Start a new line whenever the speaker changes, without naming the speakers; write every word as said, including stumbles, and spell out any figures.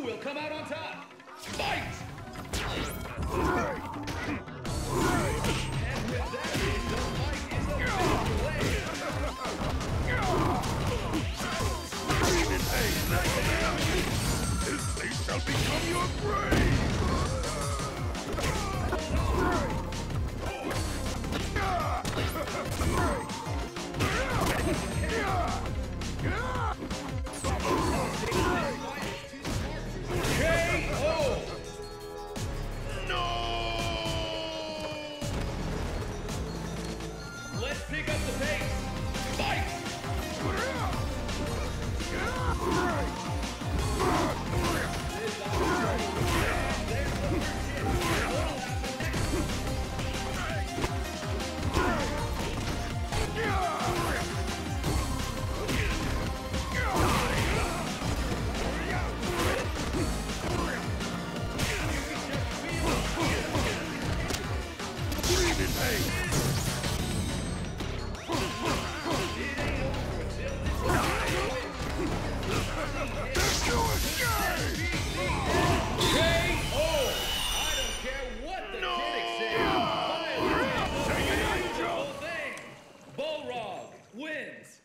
will come out on top. Fight! And with that, the fight is officially.
This place shall become your grave!
K O!
No!
Let's pick up the pace. Fight! Balrog wins!